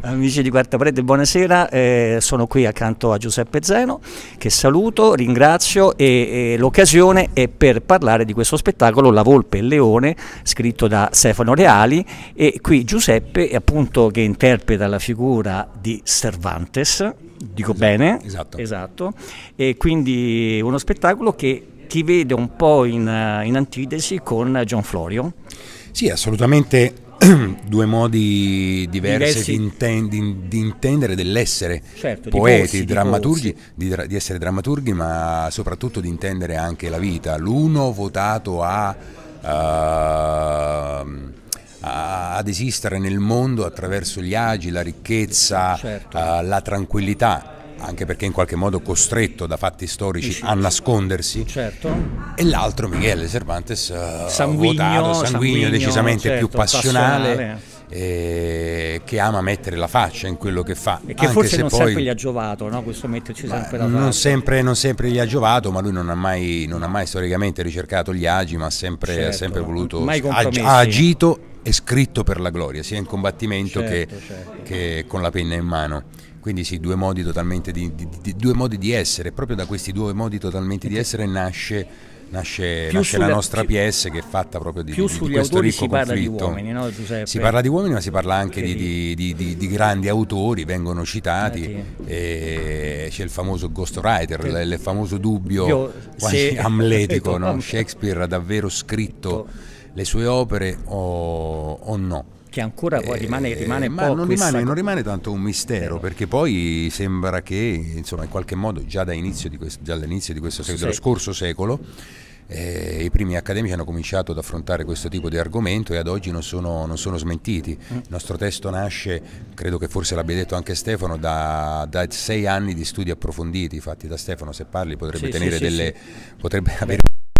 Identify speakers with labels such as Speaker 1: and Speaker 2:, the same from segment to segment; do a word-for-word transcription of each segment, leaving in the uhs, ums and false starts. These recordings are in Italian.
Speaker 1: Amici di Quarta Parete, buonasera, eh, sono qui accanto a Giuseppe Zeno, che saluto, ringrazio e, e l'occasione è per parlare di questo spettacolo La Volpe e il Leone, scritto da Stefano Reali, e qui Giuseppe appunto che interpreta la figura di Cervantes, dico
Speaker 2: esatto,
Speaker 1: bene?
Speaker 2: Esatto.
Speaker 1: Esatto, e quindi uno spettacolo che ti vede un po' in, in antitesi con John Florio.
Speaker 2: Sì, assolutamente. Due modi diversi, diversi. Di, inten di, di intendere dell'essere
Speaker 1: certo,
Speaker 2: poeti,
Speaker 1: di
Speaker 2: drammaturgi, di, di essere drammaturghi, ma soprattutto di intendere anche la vita. L'uno votato a, uh, a, ad esistere nel mondo attraverso gli agi, la ricchezza,
Speaker 1: certo.
Speaker 2: uh, la tranquillità, anche perché in qualche modo costretto da fatti storici a nascondersi,
Speaker 1: certo.
Speaker 2: E l'altro Miguel Cervantes, uh,
Speaker 1: sanguigno,
Speaker 2: votato, sanguigno,
Speaker 1: sanguigno
Speaker 2: decisamente
Speaker 1: certo,
Speaker 2: più passionale,
Speaker 1: passionale.
Speaker 2: Eh, che ama mettere la faccia in quello che fa.
Speaker 1: E che
Speaker 2: anche
Speaker 1: forse
Speaker 2: se
Speaker 1: non
Speaker 2: poi,
Speaker 1: sempre gli ha giovato, no? Questo metterci sempre la faccia.
Speaker 2: Non sempre, non sempre gli ha giovato, ma lui non ha mai, non ha mai storicamente ricercato gli agi, ma ha sempre,
Speaker 1: certo,
Speaker 2: ha sempre voluto,
Speaker 1: mai
Speaker 2: ha, ha agito e scritto per la gloria, sia in combattimento
Speaker 1: certo,
Speaker 2: che,
Speaker 1: certo.
Speaker 2: che con la penna in mano. Quindi sì, due modi totalmente di, di, di, due modi di essere, proprio da questi due modi totalmente di essere nasce, nasce, nasce la nostra pièce, che è fatta proprio di,
Speaker 1: più
Speaker 2: di,
Speaker 1: sugli
Speaker 2: di questo
Speaker 1: autori
Speaker 2: ricco
Speaker 1: si parla
Speaker 2: conflitto.
Speaker 1: Di uomini, no, Giuseppe?
Speaker 2: Si parla di uomini, ma si parla anche di, di, di, di, di grandi autori, vengono citati, e c'è il famoso ghostwriter, il, il famoso dubbio Io, quasi se... amletico, no? Shakespeare ha davvero scritto le sue opere o, o no?
Speaker 1: Che ancora poi rimane, rimane
Speaker 2: eh,
Speaker 1: un
Speaker 2: ma
Speaker 1: po'
Speaker 2: non
Speaker 1: questa...
Speaker 2: rimane, non rimane tanto un mistero, perché poi sembra che insomma in qualche modo già dall'inizio di questo, già dall'inizio di questo secolo, dello scorso secolo eh, i primi accademici hanno cominciato ad affrontare questo tipo di argomento e ad oggi non sono, non sono smentiti. Mm. Il nostro testo nasce, credo che forse l'abbia detto anche Stefano, da, da sei anni di studi approfonditi fatti da Stefano. Se parli potrebbe sì, tenere sì, delle sì, sì. potrebbe avere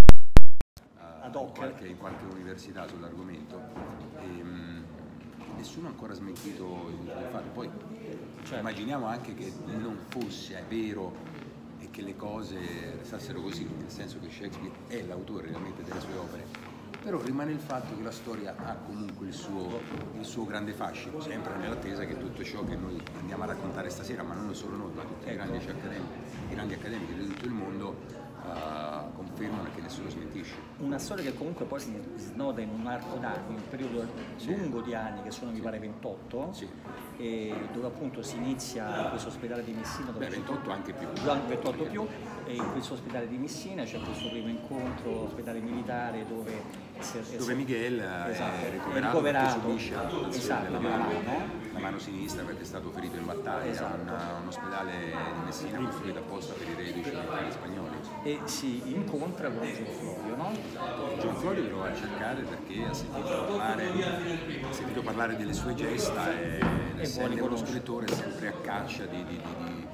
Speaker 1: ad hoc
Speaker 2: qualche, in qualche università sull'argomento. Nessuno ha ancora smentito il fatto. Poi certo. Immaginiamo anche che non fosse vero e che le cose restassero così, nel senso che Shakespeare è l'autore realmente delle sue opere, però rimane il fatto che la storia ha comunque il suo, il suo grande fascino, sempre nell'attesa che tutto ciò che noi andiamo a raccontare stasera, ma non solo noi, ma tutti i grandi accademici, i grandi accademici di tutto il mondo, Uh, confermano che nessuno smentisce.
Speaker 1: Una storia che comunque poi si snoda in un arco d'anni, in un periodo sì. lungo di anni, che sono sì. mi pare ventotto, sì. e dove appunto si inizia in questo ospedale di Messina. Dove
Speaker 2: Beh, ventotto anche più.
Speaker 1: ventotto più, e in questo ospedale di Messina c'è questo primo incontro, ospedale militare, dove... Si è,
Speaker 2: dove Miguel
Speaker 1: esatto,
Speaker 2: è ricoverato,
Speaker 1: ricoverato
Speaker 2: perché subisce l'amputazione
Speaker 1: esatto,
Speaker 2: della mano, la mano sinistra perché è stato ferito in battaglia. Esatto. Una, un ospedale di Messina costruito apposta per i reduci militari spagnoli.
Speaker 1: E si incontra con John Florio, no?
Speaker 2: John Florio lo va a cercare perché ha sentito parlare, ha sentito parlare delle sue gesta e, e essendo uno scrittore è sempre a caccia di, di, di, di,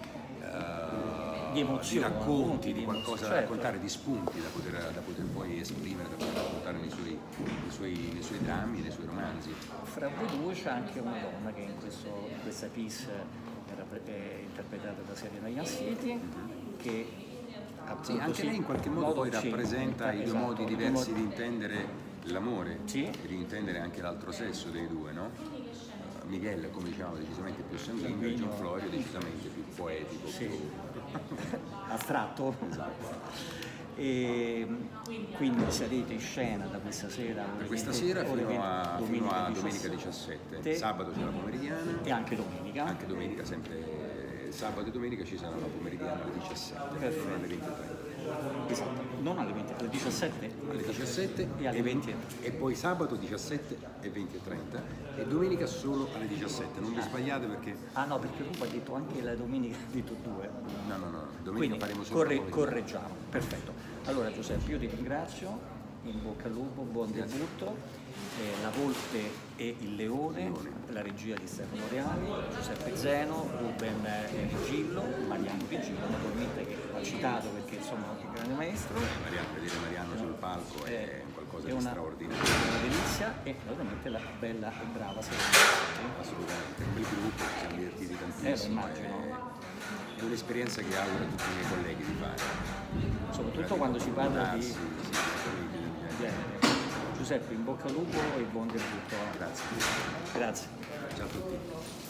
Speaker 2: uh,
Speaker 1: di emozioni,
Speaker 2: di racconti, di qualcosa
Speaker 1: certo.
Speaker 2: da raccontare, di spunti da poter, da poter poi esprimere, da poter raccontare nei suoi, nei suoi, nei suoi drammi, nei suoi romanzi.
Speaker 1: Fra voi due c'è anche una donna che in, questo, in questa piece era è interpretata da Serena Iansiti, mm-hmm. che
Speaker 2: sì, anche lei in qualche modo poi rappresenta i due esatto, modi diversi di intendere l'amore, sì. e di intendere anche l'altro sesso dei due, no? Uh, Miguel, come diciamo, decisamente più sanguigno, e John Florio decisamente più poetico, sì. più
Speaker 1: astratto.
Speaker 2: Esatto.
Speaker 1: E quindi sarete in scena da questa sera
Speaker 2: da questa sera fino a, domenica, fino a domenica diciassette. Te, sabato c'è la pomeridiana
Speaker 1: e anche domenica
Speaker 2: anche domenica sempre sabato e domenica ci sarà la pomeridiana alle diciassette, perfetto. Non alle venti e trenta.
Speaker 1: Esatto, non alle venti, alle diciassette
Speaker 2: alle diciassette
Speaker 1: e alle venti
Speaker 2: e poi sabato diciassette e venti e trenta e domenica solo alle diciassette. Non vi sbagliate perché
Speaker 1: ah no, perché tu hai detto anche la domenica ha detto due.
Speaker 2: No, no, no, domenica
Speaker 1: quindi
Speaker 2: faremo solo
Speaker 1: corre, correggiamo. Perfetto. Allora Giuseppe, io ti ringrazio, in bocca al lupo, buon debutto. Eh, La Volpe e il Leone, Leone, la regia di Stefano Reali, Giuseppe Zeno, Ruben eh, Vigillo, Mariano Vigillo, naturalmente che ha citato perché insomma è un grande maestro.
Speaker 2: Mariano, vedere Mariano sul palco è, è qualcosa
Speaker 1: è
Speaker 2: di
Speaker 1: una,
Speaker 2: straordinario.
Speaker 1: È una delizia e naturalmente la bella e brava Serena.
Speaker 2: Assolutamente, un bel gruppo, ci siamo divertiti tantissimo.
Speaker 1: Eh, lo immagino.
Speaker 2: È, è un'esperienza che auguro a tutti i miei colleghi di fare.
Speaker 1: Soprattutto quando si parla di... Sì, sì, Giuseppe, in bocca al lupo e buon debutto.
Speaker 2: Grazie.
Speaker 1: Grazie.
Speaker 2: Ciao a tutti.